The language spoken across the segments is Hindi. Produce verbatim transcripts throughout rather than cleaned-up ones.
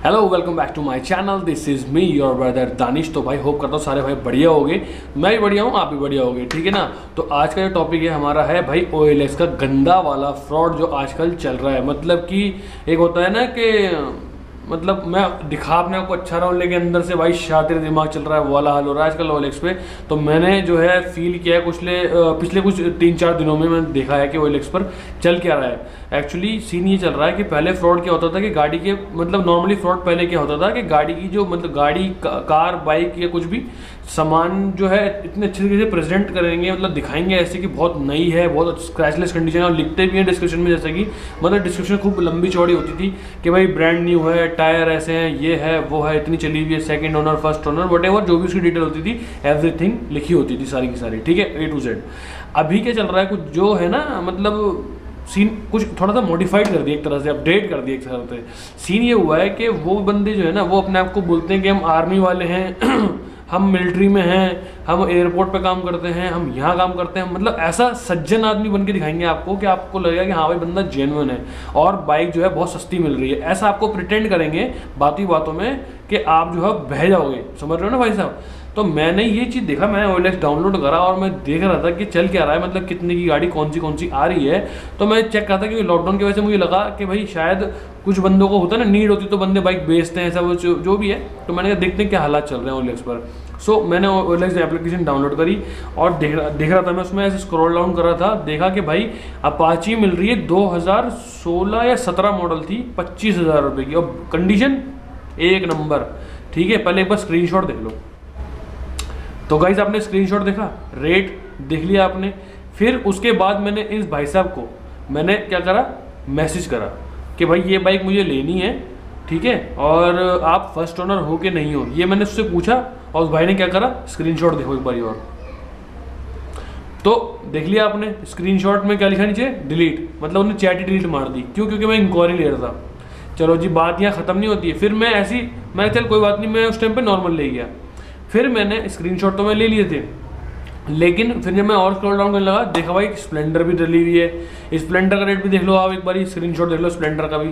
Hello welcome back to my channel, this is me your brother Danish. तो भाई होप करता हूँ सारे भाई बढ़िया होगे, मैं भी बढ़िया हूँ, आप भी बढ़िया होगे, ठीक है ना। तो आज का जो टॉपिक है हमारा है भाई ओ एल एक्स का गंदा वाला फ्रॉड जो आजकल चल रहा है। मतलब कि एक होता है ना कि मतलब मैं दिखा अपने आपको अच्छा रहा हूँ लेकिन अंदर से भाई शातिर दिमाग चल रहा है, वो वाला हाल हो रहा है आजकल ओ एल एक्स पे। तो मैंने जो है फील किया है कुछ ले पिछले कुछ तीन चार दिनों में मैंने देखा है कि ओ एल एक्स पर चल क्या रहा है। एक्चुअली सीन ये चल रहा है कि पहले फ्रॉड क्या होता था कि गाड़ी के मतलब नॉर्मली फ्रॉड पहले क्या होता था कि गाड़ी की जो मतलब गाड़ी का, कार बाइक या कुछ भी सामान जो है इतने अच्छे तरीके से प्रेजेंट करेंगे, मतलब दिखाएंगे ऐसे कि बहुत नई है, बहुत स्क्रैचलेस कंडीशन है, और लिखते भी हैं डिस्क्रिप्शन में जैसे कि मतलब डिस्क्रिप्शन खूब लंबी चौड़ी होती थी कि भाई ब्रांड न्यू है, टायर ऐसे हैं, ये है वो है, इतनी चली हुई है, second owner first owner whatever जो भी उसकी डिटेल होती थी एवरीथिंग लिखी होती थी सारी की सारी, ठीक है, ए टू जेड। अभी क्या चल रहा है कुछ जो है ना मतलब सीन कुछ थोड़ा सा मॉडिफाइड कर दिया, एक तरह से अपडेट कर दिया एक तरह से। सीन ये हुआ है कि वो बंदे जो है ना वो अपने आप को बोलते हैं कि हम आर्मी वाले हैं हम मिलिट्री में हैं, हम एयरपोर्ट पे काम करते हैं, हम यहाँ काम करते हैं, मतलब ऐसा सज्जन आदमी बन के दिखाएंगे आपको कि आपको लगेगा कि हाँ भाई बंदा जेन्युइन है और बाइक जो है बहुत सस्ती मिल रही है। ऐसा आपको प्रिटेंड करेंगे बातों बातों में कि आप जो है बह जाओगे, समझ रहे हो ना भाई साहब। तो मैंने ये चीज़ देखा, मैंने ओ एल एक्स डाउनलोड करा और मैं देख रहा था कि चल क्या रहा है, मतलब कितने की गाड़ी कौन सी कौन सी आ रही है। तो मैं चेक करा था क्योंकि लॉकडाउन की वजह से मुझे लगा कि भाई शायद कुछ बंदों को होता है ना नीड होती तो बंदे बाइक बेचते हैं, सब जो, जो भी है। तो मैंने कहा देखते हैं क्या हालात चल रहे हैं ओ एल एक्स पर। सो so, मैंने O L X application download करी और देख रहा देख रहा था मैं उसमें ऐसे स्क्रॉल डाउन कर रहा था, देखा कि भाई अपाची मिल रही है दो हज़ार सोलह या सत्रह मॉडल थी, पच्चीस हज़ार रुपये की, और कंडीशन एक नंबर, ठीक है। पहले एक बार स्क्रीनशॉट देख लो। तो गाइज आपने स्क्रीनशॉट देखा, रेट देख लिया आपने, फिर उसके बाद मैंने इस भाई साहब को मैंने क्या करा, मैसेज करा कि भाई ये बाइक मुझे लेनी है, ठीक है, और आप फर्स्ट ओनर हो कि नहीं हो, ये मैंने उससे पूछा। और उस भाई ने क्या करा, स्क्रीनशॉट देखो एक बार और। तो देख लिया आपने स्क्रीनशॉट में क्या लिखा नीचे, डिलीट, मतलब उन्होंने चैट ही डिलीट मार दी। क्यों? क्योंकि मैं इंक्वायरी ले रहा था। चलो जी, बात यहाँ ख़त्म नहीं होती है। फिर मैं ऐसी मैं चल कोई बात नहीं, मैं उस टाइम पे नॉर्मल ले गया। फिर मैंने स्क्रीनशॉट तो मैं ले लिए थे, लेकिन फिर जब मैं और स्क्रॉल डाउन करने लगा देखा भाई स्प्लेंडर भी डली हुई है। स्प्लेंडर का रेट भी देख लो आप एक बार, स्क्रीनशॉट देख लो स्प्लेंडर का भी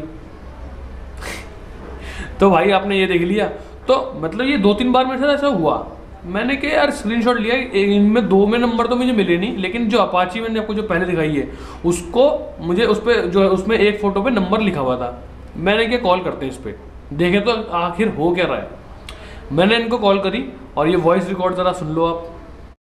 तो भाई आपने ये देख लिया। तो मतलब ये दो तीन बार मेरे साथ ऐसा हुआ, मैंने क्या यार स्क्रीनशॉट लिया, इनमें दो में नंबर तो मुझे मिले नहीं, लेकिन जो अपाची मैंने आपको जो पहले दिखाई है उसको मुझे उस पर जो है उसमें एक फ़ोटो पे नंबर लिखा हुआ था। मैंने क्या कॉल करते हैं इस पर, देखे तो आखिर हो क्या रहा है। मैंने इनको कॉल करी और ये वॉइस रिकॉर्ड ज़रा सुन लो आप।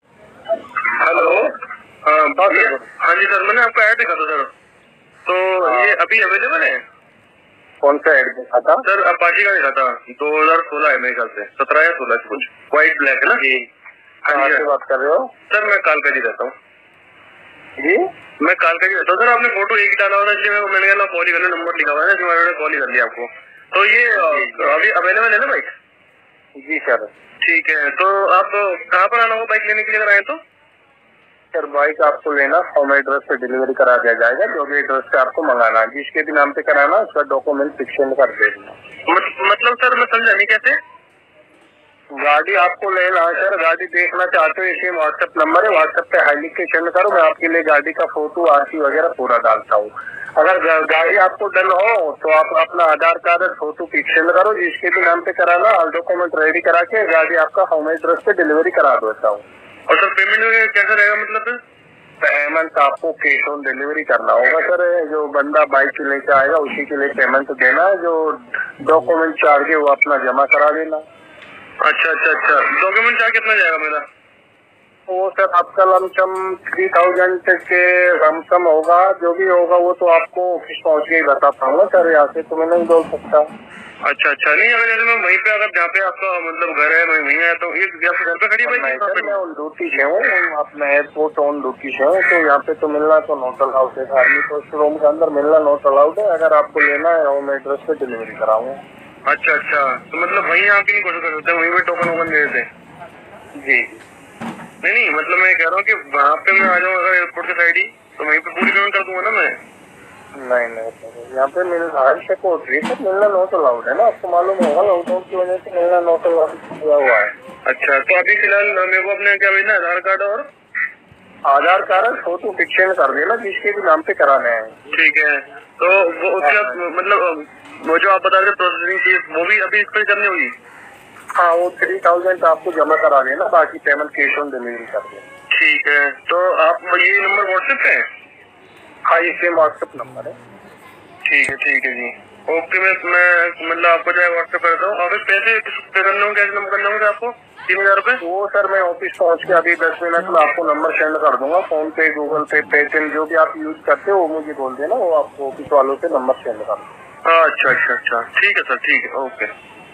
हेलो, हाँ बात करो। हाँ जी सर, मैंने आपका ऐड देखा था सर, तो ये अभी अवेलेबल है? कौन सा ऐड देखा था सर? अपाची का देखा था, दो हज़ार सोलह है मेरे ख्याल से, सत्रह या सोलह से कुछ, व्हाइट ब्लैक है ना जी। हाँ जी, बात कर रहे हो सर? मैं कालका जी रहता हूँ जी, मैं कालका जी रहता हूँ सर। आपने फोटो एक ही डाला हुआ था, इसलिए मैंने कहा कॉल ही कर लो, नंबर लिखा हुआ है ना, मैंने कॉल ही कर लिया आपको। तो ये अभी अवेलेबल है ना बाइक? जी सर। ठीक है, तो आप कहाँ पर आना होगा बाइक लेने के लिए अगर आए तो? सर बाइक आपको लेना होम एड्रेस पे डिलीवरी करा दिया जाएगा, जो भी एड्रेस पे आपको मंगाना है, जिसके भी नाम पे कराना उसका डॉक्यूमेंट फिक्शन कर देना। मत, मतलब सर मैं समझा नहीं कैसे? गाड़ी आपको लेना है सर, गाड़ी देखना चाहते हो, इसी व्हाट्सएप नंबर है, व्हाट्सएप पे हाई लिख के सेंड करो, मैं आपके लिए गाड़ी का फोटो आरसी वगैरह पूरा डालता हूँ। अगर गाड़ी आपको डन हो तो आप अपना आधार कार्ड और फोटो फिक्शन करो, जिसके भी नाम पे कराना, डॉक्यूमेंट रेडी करा के गाड़ी आपका होम एड्रेस पे डिलीवरी करा देता हूँ। और सर पेमेंट कैसा रहेगा? मतलब पेमेंट आपको कैश ऑन डिलीवरी करना होगा सर, जो बंदा बाइक लेके आएगा उसी के लिए पेमेंट देना है, जो डॉक्यूमेंट चार्ज है वो अपना जमा करा देना। अच्छा अच्छा अच्छा, डॉक्यूमेंट चार्ज कितना जाएगा मेरा? वो सर आपका लमसम थ्री थाउजेंड के लमसम होगा, जो भी होगा वो तो आपको ऑफिस पहुँच के ही बता पाऊंगा सर, यहाँ से तो मैं नहीं बोल सकता। अच्छा अच्छा, नहीं अगर जैसे मैं वहीं पे, अगर जहाँ पे आपका मतलब घर है मैं वहीं आया तो ये आपके घर पे खड़ी बाइक? मैं ऑन ड्यूटी से हूँ, अपना एयरपोर्ट ऑन ड्यूटी से हूँ, तो यहाँ पे तो मिलना तो नॉट अलाउड है, आर्मी पोस्ट रूम के अंदर मिलना नॉट अलाउड है। अगर आपको लेना है होम एड्रेस पे डिलीवरी कराऊंगा। अच्छा अच्छा, तो मतलब वहीं आके नहीं कोशिश कर सकते, वहीं पे टोकन वोकन दे देते? जी नहीं नहीं, मतलब मैं कह रहा हूँ कि वहाँ पे मैं आ जाऊँ अगर एयरपोर्ट के साइड ही, तो वहीं पे पूरी पेमेंट कर दूंगा ना मैं? नहीं नहीं सर, यहाँ पे मिलना सर मिलना नॉट अलाउड है ना, आपको मालूम होगा लॉकडाउन की वजह से मिलना नॉट अलाउड हुआ है। अच्छा, तो अभी फिलहाल मेरे को अपने क्या भेजना है, आधार कार्ड और आधार कार्ड फोटो पिक्चर कर देना जिसके भी नाम पे कराना है। ठीक है, तो वो उसका मतलब वो जो आप बता रहे प्रोसेसिंग फीस वो भी अभी इस पर करनी होगी? हाँ, वो थ्री थाउजेंड आपको जमा करा देना, बाकी पेमेंट कैश ऑन डिलीवरी कर देना। ठीक है, तो आप ये नंबर व्हाट्सएप पे है? हाँ, ये सेम व्हाट्सएप नंबर है। ठीक है ठीक है जी, ओके। मैं मैं मतलब आपको जो है व्हाट्सएप करता हूँ। और पैसे पे करने होंगे, कैसे नंबर करना होगा आपको? तीन हजार रूपए वो सर मैं ऑफिस पहुँच के अभी दस मिनट में आपको नंबर सेंड कर दूंगा। फोन पे, गूगल पे, पेटीएम जो भी आप यूज करते हो वो मुझे बोल देना, वो आपको ऑफिस वालों से नंबर सेंड कर दूंगा। अच्छा अच्छा अच्छा, ठीक है सर, ठीक है, ओके।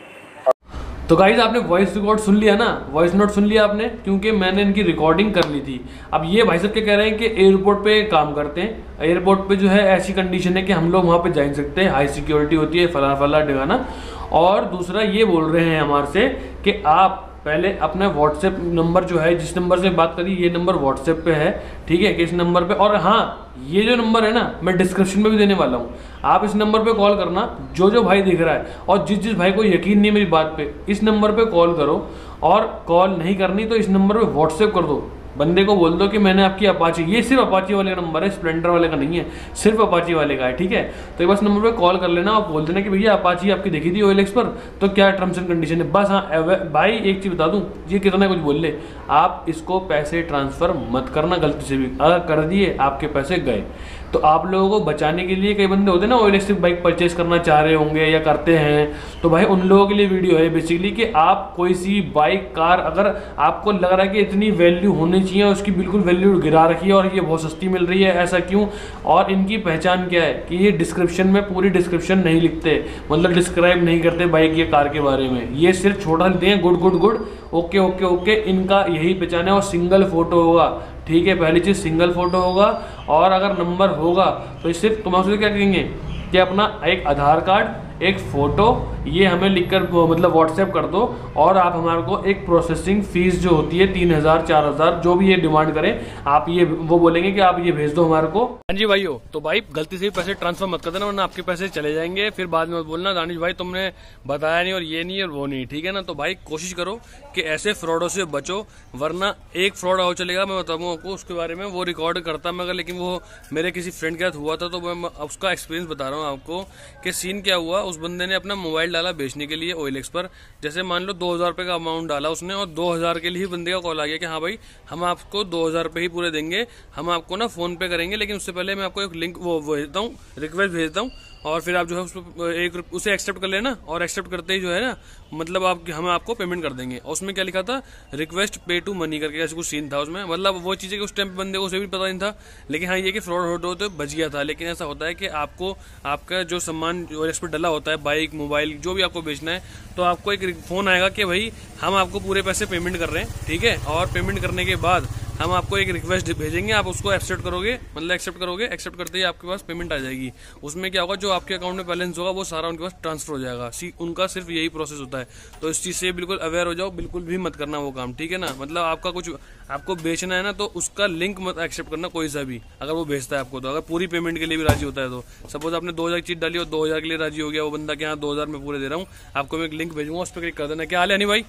तो गाइज आपने वॉइस रिकॉर्ड सुन लिया ना, वॉइस नोट सुन लिया आपने, क्योंकि मैंने इनकी रिकॉर्डिंग कर ली थी। अब ये भाई साहब क्या कह रहे हैं कि एयरपोर्ट पे काम करते हैं, एयरपोर्ट पे जो है ऐसी कंडीशन है कि हम लोग वहाँ पे जा नहीं सकते, हाई सिक्योरिटी होती है, फला फला ठिकाना। और दूसरा ये बोल रहे हैं हमारे से कि आप पहले अपना व्हाट्सएप नंबर जो है, जिस नंबर से बात करी, ये नंबर व्हाट्सएप पे है, ठीक है, कि इस नंबर पे। और हाँ, ये जो नंबर है ना, मैं डिस्क्रिप्शन में भी देने वाला हूँ, आप इस नंबर पे कॉल करना, जो जो भाई दिख रहा है। और जिस जिस भाई को यकीन नहीं मेरी बात पे, इस नंबर पे कॉल करो। और कॉल नहीं करनी तो इस नंबर पे व्हाट्सएप कर दो, बंदे को बोल दो कि मैंने आपकी अपाची, ये सिर्फ अपाची वाले का नंबर है, स्प्लेंडर वाले का नहीं है, सिर्फ अपाची वाले का है, ठीक है। तो बस नंबर पे कॉल कर लेना और बोल देना कि भैया अपाची आपकी देखी थी ओएलएक्स पर, तो क्या टर्म्स एंड कंडीशन है, बस। हाँ भाई, एक चीज़ बता दूं, ये कितना कुछ बोल ले, आप इसको पैसे ट्रांसफ़र मत करना गलती से भी। अगर कर दिए आपके पैसे गए। तो आप लोगों को बचाने के लिए, कई बंदे होते हैं ना ओएलएक्स की बाइक परचेज करना चाह रहे होंगे या करते हैं, तो भाई उन लोगों के लिए वीडियो है बेसिकली कि आप कोई सी बाइक, कार अगर आपको लग रहा है कि इतनी वैल्यू होनी चाहिए, उसकी बिल्कुल वैल्यू गिरा रखी है और ये बहुत सस्ती मिल रही है, ऐसा क्यों? और इनकी पहचान क्या है कि ये डिस्क्रिप्शन में पूरी डिस्क्रिप्शन नहीं लिखते, मतलब डिस्क्राइब नहीं करते बाइक या कार के बारे में, ये सिर्फ छोटा लिखते हैं, good good good, okay okay okay, इनका यही पहचान है। और सिंगल फोटो होगा, ठीक है, पहली चीज़ सिंगल फोटो होगा। और अगर नंबर होगा तो सिर्फ तुम उससे क्या कहेंगे कि अपना एक आधार कार्ड, एक फ़ोटो, ये हमें लिखकर मतलब व्हाट्सएप कर दो। और आप हमारे को एक प्रोसेसिंग फ़ीस जो होती है तीन हज़ार चार हज़ार जो भी ये डिमांड करें, आप ये वो बोलेंगे कि आप ये भेज दो हमारे को। हाँ जी भाइयों, तो भाई गलती से भी पैसे ट्रांसफर मत कर देना, वरना आपके पैसे चले जाएंगे। फिर बाद में बोलना दानिश भाई तुमने बताया नहीं और ये नहीं और वो नहीं, ठीक है ना। तो भाई कोशिश करो कि ऐसे फ्रॉडों से बचो, वरना एक फ्रॉड और चलेगा, मैं बताऊंगा आपको उसके बारे में। वो रिकॉर्ड करता मैं, लेकिन वो मेरे किसी फ्रेंड के साथ हुआ था, तो मैं उसका एक्सपीरियंस बता रहा हूँ आपको कि सीन क्या हुआ। उस बंदे ने अपना मोबाइल डाला बेचने के लिए ओएलएक्स पर, जैसे मान लो दो हजार रुपये का अमाउंट डाला उसने, और दो हजार के लिए बंदे का कॉल आ गया कि हाँ भाई हम आपको दो हजार रुपये ही पूरे देंगे, हम आपको ना फोन पे करेंगे, लेकिन उससे पहले मैं आपको एक लिंक वो भेजता हूँ, रिक्वेस्ट भेजता हूँ, और फिर आप जो है उस पर एक उसे एक्सेप्ट कर लेना। और एक्सेप्ट करते ही जो है ना, मतलब आप हम आपको पेमेंट कर देंगे। और उसमें क्या लिखा था, रिक्वेस्ट पे टू मनी करके ऐसे कुछ सीन था उसमें। मतलब वो चीज़ें कि उस टाइम बंदे को उसे भी पता नहीं था, लेकिन हाँ ये कि फ्रॉड होते होते बच गया था। लेकिन ऐसा होता है कि आपको आपका जो सामान जो इस पर डला होता है, बाइक, मोबाइल, जो भी आपको बेचना है, तो आपको एक फोन आएगा कि भाई हम आपको पूरे पैसे पेमेंट कर रहे हैं, ठीक है। और पेमेंट करने के बाद हम आपको एक रिक्वेस्ट भेजेंगे, आप उसको एक्सेप्ट करोगे, मतलब एक्सेप्ट करोगे, एक्सेप्ट करते ही आपके पास पेमेंट आ जाएगी। उसमें क्या होगा, जो आपके अकाउंट में बैलेंस होगा वो सारा उनके पास ट्रांसफर हो जाएगा। सी उनका सिर्फ यही प्रोसेस होता है। तो इस चीज़ से बिल्कुल अवेयर हो जाओ, बिल्कुल भी मत करना वो काम, ठीक है ना। मतलब आपका कुछ आपको बेचना है ना, तो उसका लिंक मत एक्सेप्ट करना कोई सा भी, अगर वो बेचता है आपको। तो अगर पूरी पेमेंट के लिए भी राजी होता है, तो सपोज आपने दो हजार की चीज डाली और दो हजार के लिए राजी हो गया वो बंदा कि हाँ दो हजार में पूरे दे रहा हूँ, आपको मैं एक लिंक भेजूंगा, उस पर क्लिक कर देना। क्या हाल है नहीं भाई?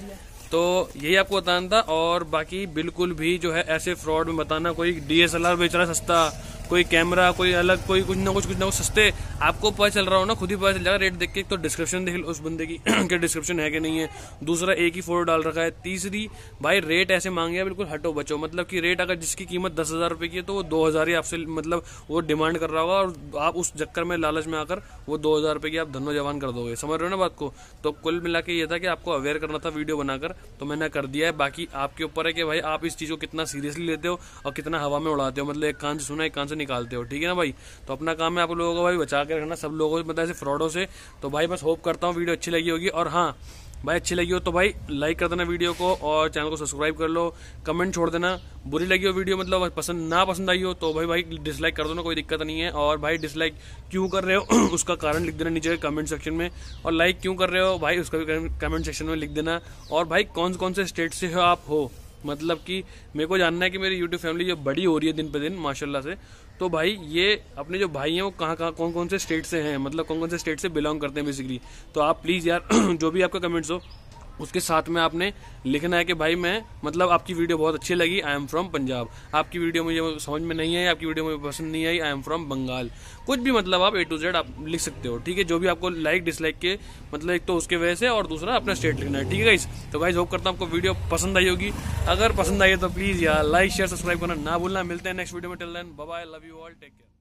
तो यही आपको बताना था। और बाकी बिल्कुल भी जो है ऐसे फ्रॉड में बताना, कोई डीएसएलआर बेच रहा है सस्ता, कोई कैमरा, कोई अलग, कोई कुछ ना कुछ कुछ ना कुछ सस्ते, आपको पता चल रहा हो ना, खुद ही पता चल जाएगा रेट देख के। तो डिस्क्रिप्शन देख लो उस बंदे की कि डिस्क्रिप्शन है कि नहीं है। दूसरा, एक ही फोटो डाल रखा है। तीसरी, भाई रेट ऐसे मांगे बिल्कुल हटो बचो, मतलब कि रेट अगर जिसकी कीमत दस हजार रुपए की है तो वो दो हजार ही आपसे मतलब वो डिमांड कर रहा होगा, और आप उस चक्कर में लालच में आकर वो दो हजार रुपए की आप धनो जवान कर दोगे। समझ रहे हो ना बात को? तो कुल मिला के ये था कि आपको अवेयर करना था वीडियो बनाकर, तो मैंने कर दिया है। बाकी आपके ऊपर है कि भाई आप इस चीज को कितना सीरियसली लेते हो और कितना हवा में उड़ाते हो, मतलब एक कान से सुना एक कान से निकालते हो, ठीक है ना भाई। तो अपना काम है आप लोगों को भाई बचा के रखना सब लोगों को, मतलब ऐसे फ्रॉडों से। तो भाई बस होप करता हूँ वीडियो अच्छी लगी होगी। और हाँ भाई, अच्छी लगी हो तो भाई लाइक कर देना वीडियो को, और चैनल को सब्सक्राइब कर लो, कमेंट छोड़ देना। बुरी लगी हो वीडियो, मतलब पसंद ना पसंद आई हो, तो भाई भाई डिसलाइक कर दो ना, कोई दिक्कत नहीं है। और भाई डिसलाइक क्यों कर रहे हो उसका कारण लिख देना नीचे कमेंट सेक्शन में, और लाइक क्यों कर रहे हो भाई उसका भी कमेंट सेक्शन में लिख देना। और भाई कौन कौन से स्टेट से हो आप हो, मतलब कि मेरे को जानना है कि मेरी यूट्यूब फैमिली जो बड़ी हो रही है दिन पे दिन माशाल्लाह से, तो भाई ये अपने जो भाई हैं वो कहाँ कहाँ कौन कौन से स्टेट से हैं, मतलब कौन कौन से स्टेट से बिलोंग करते हैं बेसिकली। तो आप प्लीज़ यार जो भी आपका कमेंट्स हो उसके साथ में आपने लिखना है कि भाई मैं मतलब आपकी वीडियो बहुत अच्छी लगी, आई एम फ्रॉम पंजाब, आपकी वीडियो मुझे समझ में नहीं आई, आपकी वीडियो मुझे पसंद नहीं आई, आई एम फ्रॉम बंगाल, कुछ भी मतलब आप ए टू जेड आप लिख सकते हो, ठीक है। जो भी आपको लाइक डिसलाइक के मतलब एक तो उसके वजह से और दूसरा अपना स्टेट लिखना है, ठीक है गाइस। तो गाइस होप करता हूँ आपको वीडियो पसंद आई होगी, अगर पसंद आई है तो प्लीज यार लाइक शेयर सब्सक्राइब करना ना भूलना। मिलते हैं नेक्स्ट वीडियो में, till then bye bye, love you all, take care.